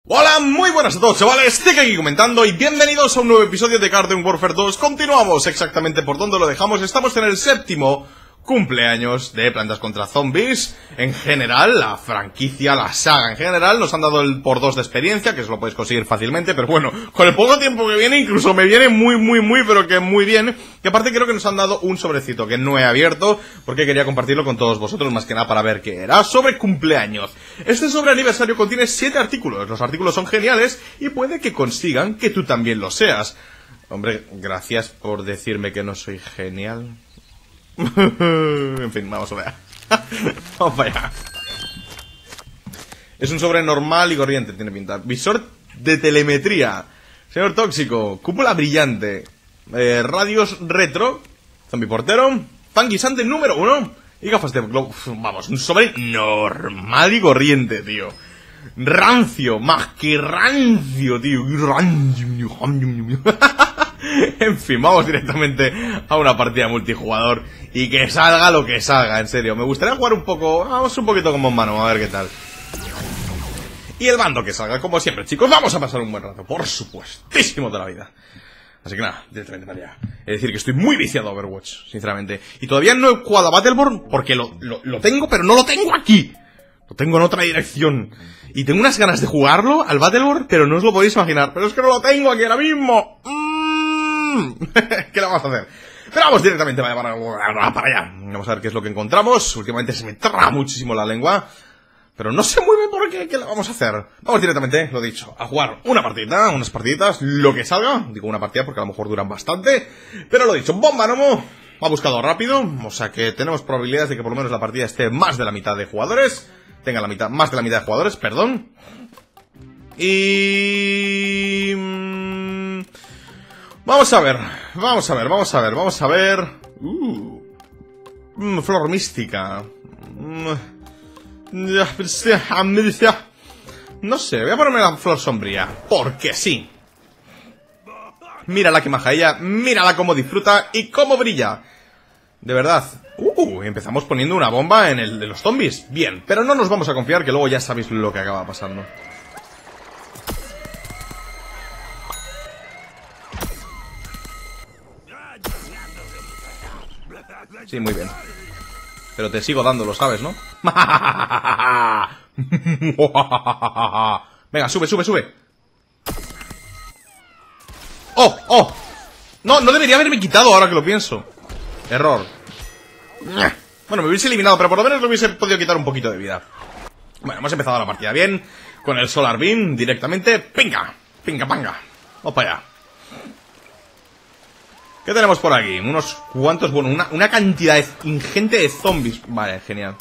Hola, muy buenas a todos, chavales, Zeke aquí comentando y bienvenidos a un nuevo episodio de Garden Warfare 2. Continuamos exactamente por donde lo dejamos, estamos en el séptimo cumpleaños de Plantas contra Zombies. En general, la franquicia, la saga en general, nos han dado el por 2 de experiencia, que eso lo podéis conseguir fácilmente, pero bueno, con el poco tiempo que viene, incluso me viene pero que muy bien. Y aparte creo que nos han dado un sobrecito que no he abierto, porque quería compartirlo con todos vosotros, más que nada para ver qué era. Sobre cumpleaños. Este sobre aniversario contiene 7 artículos. Los artículos son geniales y puede que consigan que tú también lo seas. Hombre, gracias por decirme que no soy genial. En fin, vamos a ver. Vamos para allá. Es un sobre normal y corriente, tiene pinta. Visor de telemetría, señor tóxico, cúpula brillante, radios retro, zombie portero, pan guisante número 1 y gafas de globo. Vamos, un sobre normal y corriente, tío. Rancio, más que rancio, tío. En fin, vamos directamente a una partida multijugador y que salga lo que salga, en serio. Me gustaría jugar un poco, vamos un poquito como en mano, a ver qué tal. Y el bando que salga, como siempre, chicos, vamos a pasar un buen rato, por supuestísimo de la vida. Así que nada, directamente para allá. Es decir, que estoy muy viciado a Overwatch, sinceramente. Y todavía no he jugado a Battleborn porque lo tengo, pero no lo tengo aquí. Lo tengo en otra dirección. Y tengo unas ganas de jugarlo al Battleborn, pero no os lo podéis imaginar. Pero es que no lo tengo aquí ahora mismo. ¿Qué le vamos a hacer? Pero vamos directamente para allá. Vamos a ver qué es lo que encontramos. Últimamente se me traba muchísimo la lengua, pero no sé muy bien por qué. ¿Qué le vamos a hacer? Vamos directamente, lo dicho, a jugar una partida, unas partiditas, lo que salga. Digo una partida porque a lo mejor duran bastante. Pero lo dicho, bomba Nomo ha buscado rápido. O sea que tenemos probabilidades de que por lo menos la partida esté más de la mitad de jugadores. Tenga más de la mitad de jugadores, perdón. Y... Vamos a ver. Flor mística. No sé, voy a ponerme la flor sombría. Porque sí. Mírala que maja ella, mírala cómo disfruta y cómo brilla. De verdad. Empezamos poniendo una bomba en el de los zombies. Bien, pero no nos vamos a confiar, que luego ya sabéis lo que acaba pasando. Sí, muy bien. Pero te sigo dando, lo sabes, ¿no? Venga, sube. ¡Oh! No debería haberme quitado ahora que lo pienso. Error. Bueno, me hubiese eliminado, pero por lo menos le hubiese podido quitar un poquito de vida. Bueno, hemos empezado la partida bien. Con el Solar Beam directamente. ¡Pinga! Panga. Vamos para allá. ¿Qué tenemos por aquí? Unos cuantos, bueno, una cantidad ingente de zombies. Vale, genial.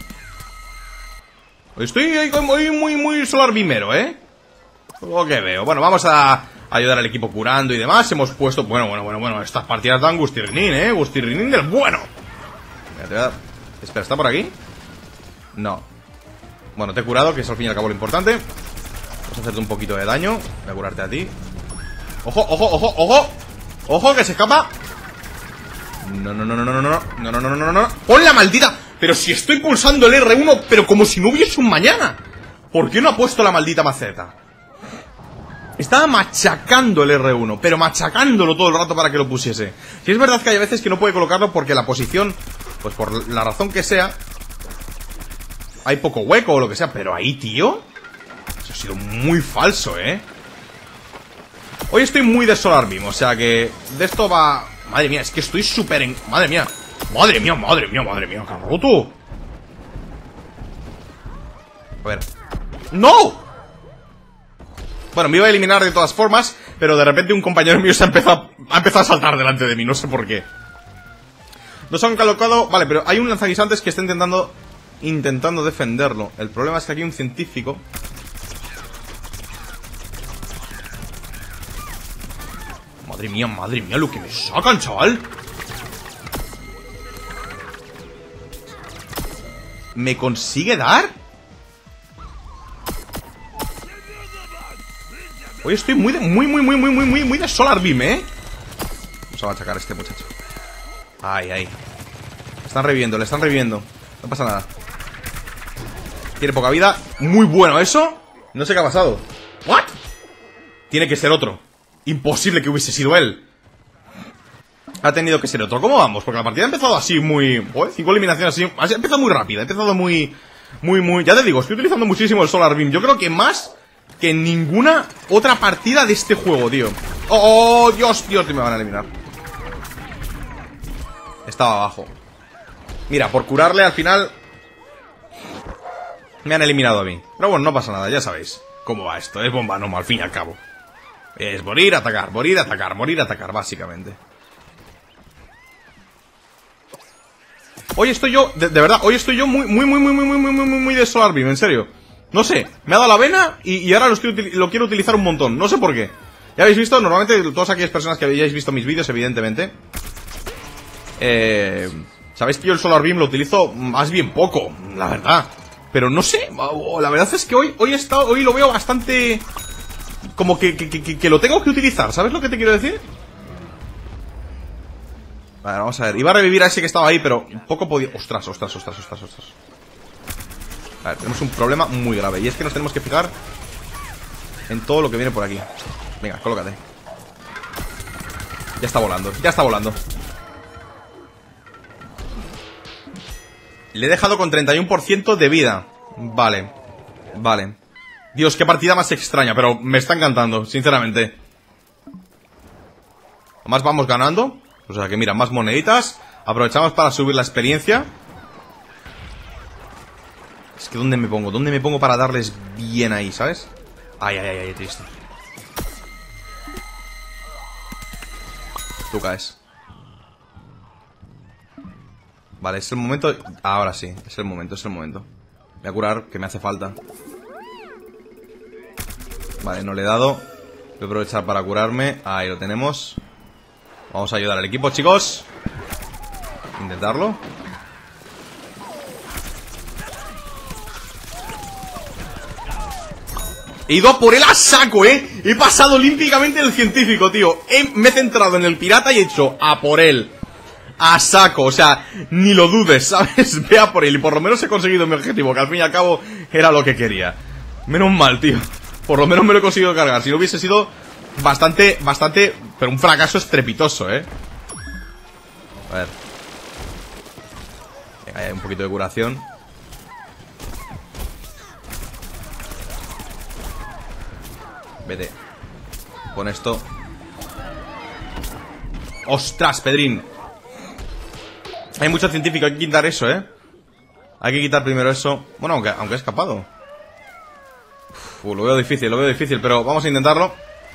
Estoy muy Solar Beamero, ¿eh? Lo que veo. Bueno, vamos a ayudar al equipo curando y demás. Hemos puesto... Bueno, estas partidas dan gustirrinín, ¿eh? Gustirrinín del bueno. Espera, ¿está por aquí? No. Bueno, te he curado, que es al fin y al cabo lo importante. Vamos a hacerte un poquito de daño. Voy a curarte a ti. ¡Ojo! ¡Ojo, que se escapa! No. ¡Pon la maldita! Pero si estoy pulsando el R1, pero como si no hubiese un mañana. ¿Por qué no ha puesto la maldita maceta? Estaba machacando el R1, pero machacándolo todo el rato para que lo pusiese. Si es verdad que hay veces que no puede colocarlo porque la posición, pues por la razón que sea, hay poco hueco o lo que sea. Pero ahí, tío, eso ha sido muy falso, ¿eh? Hoy estoy muy de Solar Beam, o sea que de esto va... Madre mía, es que estoy súper en... Madre mía, qué roto. A ver. ¡No! Bueno, me iba a eliminar de todas formas, pero de repente un compañero mío ha empezado a saltar delante de mí, no sé por qué. Nos han colocado... Vale, pero hay un lanzaguisantes que está intentando defenderlo. El problema es que aquí hay un científico... Madre mía, lo que me sacan, chaval. ¿Me consigue dar? Hoy estoy muy de Solar Beam, ¿eh? Vamos a machacar a este muchacho. Ay. Le están reviviendo. No pasa nada. Tiene poca vida. Muy bueno eso. No sé qué ha pasado. ¿What? Tiene que ser otro. Imposible que hubiese sido él. Ha tenido que ser otro. ¿Cómo vamos? Porque la partida ha empezado así muy... 5 eliminaciones así. Ha empezado muy rápida. Ha empezado muy... Ya te digo, estoy utilizando muchísimo el Solar Beam. Yo creo que más que en ninguna otra partida de este juego, tío. ¡Oh, Dios! Dios, me van a eliminar. Estaba abajo. Mira, por curarle al final me han eliminado a mí. Pero bueno, no pasa nada, ya sabéis cómo va esto. Es bomba no, al fin y al cabo. Es morir, atacar, morir, atacar, morir, atacar, básicamente. Hoy estoy yo, de verdad, hoy estoy yo muy de Solar Beam, en serio. No sé, me ha dado la vena y ahora lo quiero utilizar un montón. No sé por qué. Ya habéis visto, normalmente todas aquellas personas que hayáis visto mis vídeos, evidentemente, sabéis que yo el Solar Beam lo utilizo más bien poco, la verdad. Pero no sé, la verdad es que hoy lo veo bastante... Como que lo tengo que utilizar, ¿sabes lo que te quiero decir? Vale, vamos a ver, iba a revivir a ese que estaba ahí, pero poco podía... Ostras. A ver, tenemos un problema muy grave. Y es que nos tenemos que fijar en todo lo que viene por aquí. Venga, colócate. Ya está volando, ya está volando. Le he dejado con 31% de vida. Vale. Vale. Dios, qué partida más extraña, pero me está encantando, sinceramente. Además vamos ganando. O sea que mira, más moneditas. Aprovechamos para subir la experiencia. Es que ¿dónde me pongo? ¿Dónde me pongo para darles bien ahí, ¿sabes? Ay, triste. Tú caes. Vale, es el momento. Ahora sí, es el momento. Voy a curar, que me hace falta. Vale, no le he dado. Voy a aprovechar para curarme. Ahí lo tenemos. Vamos a ayudar al equipo, chicos. Intentarlo. He ido a por él a saco, He pasado olímpicamente el científico, tío. Me he centrado en el pirata y he hecho a por él. A saco, o sea, ni lo dudes, ¿sabes? Ve a por él y por lo menos he conseguido mi objetivo, que al fin y al cabo era lo que quería. Menos mal, tío. Por lo menos me lo he conseguido cargar. Si no hubiese sido bastante, pero un fracaso estrepitoso, A ver. Venga, hay un poquito de curación. Vete. Pon esto. ¡Ostras, Pedrín! Hay mucho científico, hay que quitar eso, Hay que quitar primero eso. Bueno, aunque he escapado. Lo veo difícil, pero vamos a intentarlo.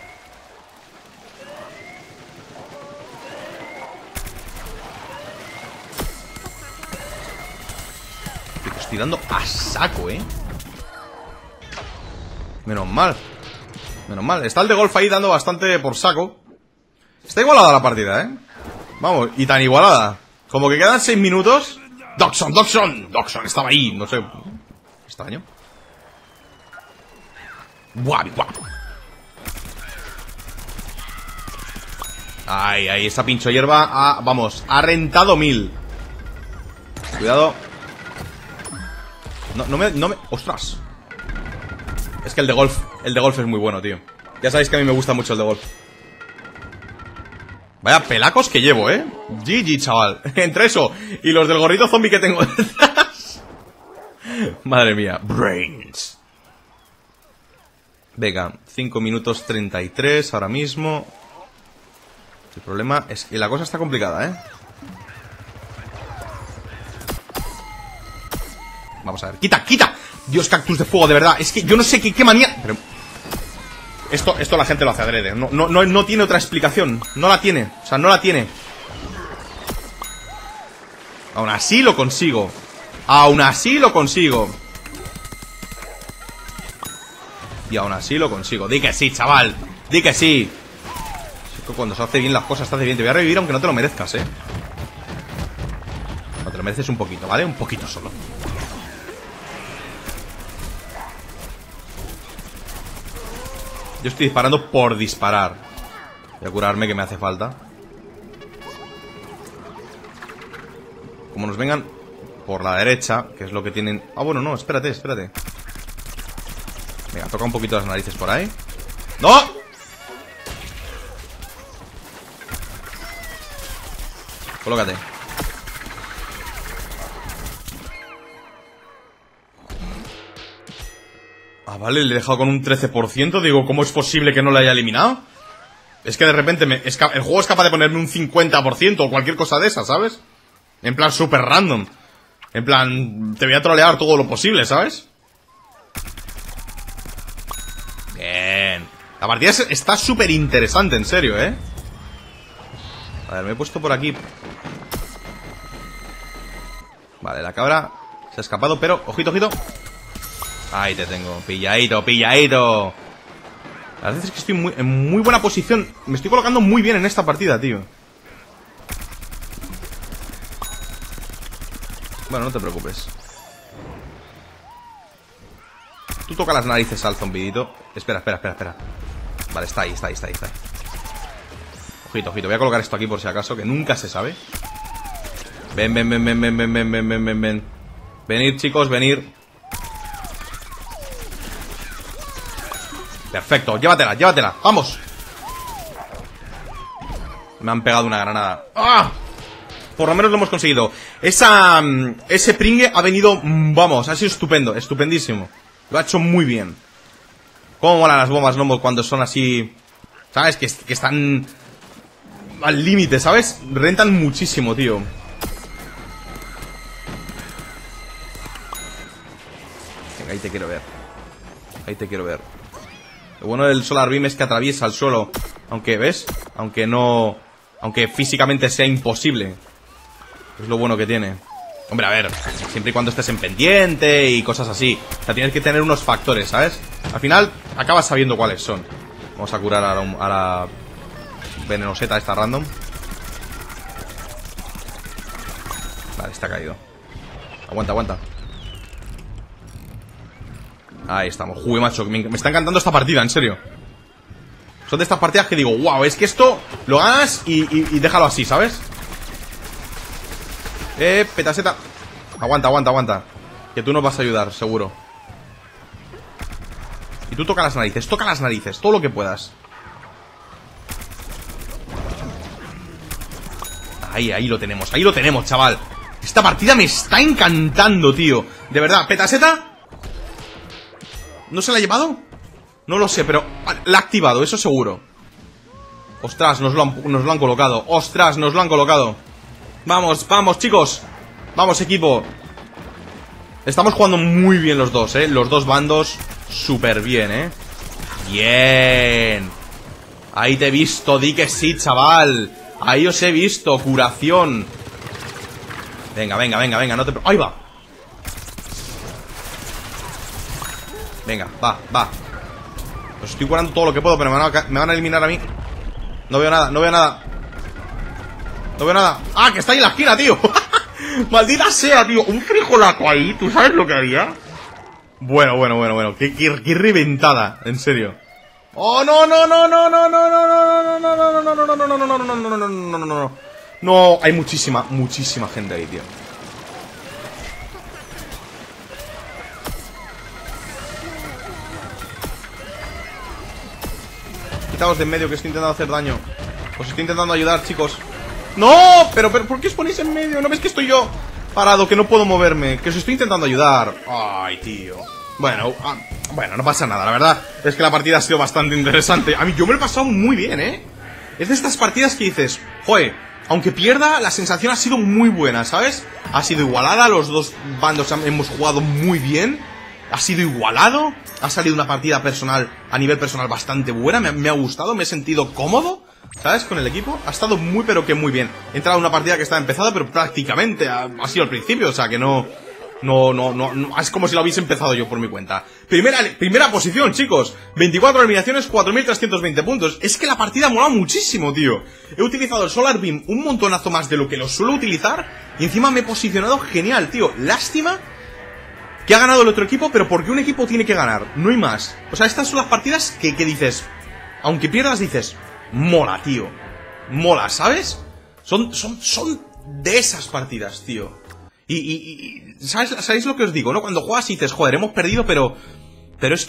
Estoy dando a saco, Menos mal. Está el de golf ahí dando bastante por saco. Está igualada la partida, Vamos, y tan igualada. Como que quedan 6 minutos. Doxon estaba ahí, no sé. Extraño. Buah. Ahí, esa pincho hierba vamos, ha rentado 1000. Cuidado. No me... ¡Ostras! Es que el de golf es muy bueno, tío. Ya sabéis que a mí me gusta mucho el de golf. Vaya pelacos que llevo, GG, chaval. Entre eso y los del gorrito zombie que tengo detrás. Madre mía. Brains. Venga, 5 minutos 33 ahora mismo. El problema es que la cosa está complicada, Vamos a ver. ¡Quita! Dios, cactus de fuego, de verdad. Es que yo no sé qué manía. Pero... Esto la gente lo hace adrede. No tiene otra explicación. No la tiene. O sea, no la tiene. Aún así lo consigo. Y aún así lo consigo. Di que sí, chaval. Di que sí. Cuando se hace bien las cosas, se hace bien. Te voy a revivir aunque no te lo merezcas, No te lo mereces un poquito, ¿vale? Un poquito solo. Yo estoy disparando por disparar. Voy a curarme, que me hace falta. Como nos vengan por la derecha, que es lo que tienen... Ah, bueno, no, espérate. Venga, toca un poquito las narices por ahí. ¡No! Colócate. Ah, vale, le he dejado con un 13%. Digo, ¿cómo es posible que no lo haya eliminado? Es que de repente el juego es capaz de ponerme un 50% o cualquier cosa de esa, ¿sabes? En plan super random. En plan, te voy a trolear todo lo posible, ¿sabes? Bien. La partida está súper interesante, en serio, ¿eh? A ver, me he puesto por aquí. Vale, la cabra se ha escapado, pero... Ojito, ojito. Ahí te tengo, pilladito, pilladito. La verdad es que estoy en muy buena posición. Me estoy colocando muy bien en esta partida, tío. Bueno, no te preocupes. Tú toca las narices al zombidito. Espera. Vale, está ahí. Ojito, ojito. Voy a colocar esto aquí por si acaso, que nunca se sabe. Ven. Venid, chicos, venid. Perfecto, llévatela, vamos. Me han pegado una granada. ¡Ah! Por lo menos lo hemos conseguido. Ese pringue ha venido, vamos, ha sido estupendo, estupendísimo. Lo ha hecho muy bien. Cómo molan las bombas, ¿no? Cuando son así, ¿sabes? Que están al límite, ¿sabes? Rentan muchísimo, tío. Venga, ahí te quiero ver. Lo bueno del Solar Beam es que atraviesa el suelo. Aunque, ¿ves? Aunque físicamente sea imposible. Es lo bueno que tiene. Hombre, a ver, siempre y cuando estés en pendiente y cosas así. O sea, tienes que tener unos factores, ¿sabes? Al final, acabas sabiendo cuáles son. Vamos a curar a la venenoseta esta random. Vale, está caído. Aguanta. Ahí estamos. Jugué, macho. Me está encantando esta partida, en serio. Son de estas partidas que digo, wow, es que esto lo ganas y déjalo así, ¿sabes? Petaseta. Aguanta. Que tú nos vas a ayudar, seguro. Y tú toca las narices, todo lo que puedas. Ahí lo tenemos, chaval. Esta partida me está encantando, tío. De verdad, Petaseta. ¿No se la ha llevado? No lo sé, pero la ha activado, eso seguro. Ostras, nos lo han colocado. Vamos, chicos. Vamos, equipo. Estamos jugando muy bien los dos, los dos bandos. Súper bien, Bien. Ahí te he visto, di que sí, chaval. Ahí os he visto, curación. Venga, no te... ¡Ahí va! Venga, va. Os estoy curando todo lo que puedo, pero me van a eliminar a mí. No veo nada. ¡Ah, que está ahí en la esquina, tío! ¡Maldita sea, tío! Un frijolaco ahí, ¿tú sabes lo que había? Bueno. Qué reventada, en serio. ¡Oh, no! No, hay muchísima gente ahí, tío. Quitaos de en medio, que estoy intentando hacer daño. Os estoy intentando ayudar, chicos. ¡No! Pero ¿por qué os ponéis en medio? ¿No ves que estoy yo parado, que no puedo moverme? Que os estoy intentando ayudar. Ay, tío. Bueno, no pasa nada. La verdad es que la partida ha sido bastante interesante. A mí yo me lo he pasado muy bien, Es de estas partidas que dices, joder, aunque pierda, la sensación ha sido muy buena, ¿sabes? Ha sido igualada, los dos bandos hemos jugado muy bien. Ha sido igualado. Ha salido una partida personal, a nivel personal, bastante buena. Me ha gustado, me he sentido cómodo, ¿sabes? Con el equipo. Ha estado muy, pero que muy bien. He entrado en una partida que estaba empezada, pero prácticamente ha sido al principio. O sea, que no. Es como si lo hubiese empezado yo por mi cuenta. Primera posición, chicos. 24 eliminaciones, 4.320 puntos. Es que la partida mola muchísimo, tío. He utilizado el Solar Beam un montonazo más de lo que lo suelo utilizar. Y encima me he posicionado genial, tío. Lástima que ha ganado el otro equipo, pero porque un equipo tiene que ganar, no hay más. O sea, estas son las partidas que dices, aunque pierdas, dices, mola, tío. Mola, ¿sabes? Son de esas partidas, tío. Y ¿sabéis lo que os digo, no? Cuando juegas y dices, joder, hemos perdido, pero es que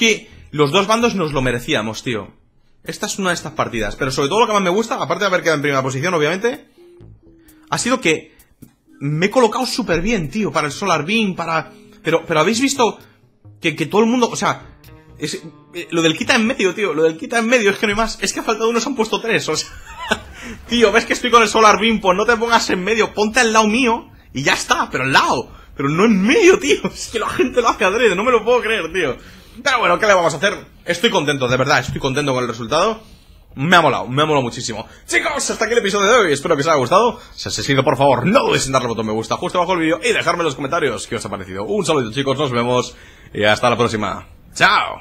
los dos bandos nos lo merecíamos, tío. Esta es una de estas partidas. Pero sobre todo lo que más me gusta, aparte de haber quedado en primera posición, obviamente, ha sido que me he colocado súper bien, tío, para el Solar Beam, para... Pero habéis visto que todo el mundo, o sea... lo del quita en medio, tío, lo del quita en medio, es que no hay más. Es que ha faltado uno, se han puesto 3, o sea... Tío, ves que estoy con el Solar Beam, pues no te pongas en medio, ponte al lado mío y ya está, pero al lado. Pero no en medio, tío, es que la gente lo hace adrede, no me lo puedo creer, tío. Pero bueno, ¿qué le vamos a hacer? Estoy contento, de verdad, estoy contento con el resultado. Me ha molado muchísimo. Chicos, hasta aquí el episodio de hoy, espero que os haya gustado. Si os ha sido, por favor, no dudéis en darle al botón me gusta justo abajo del vídeo y dejarme en los comentarios qué os ha parecido. Un saludo, chicos, nos vemos y hasta la próxima. ¡Chao!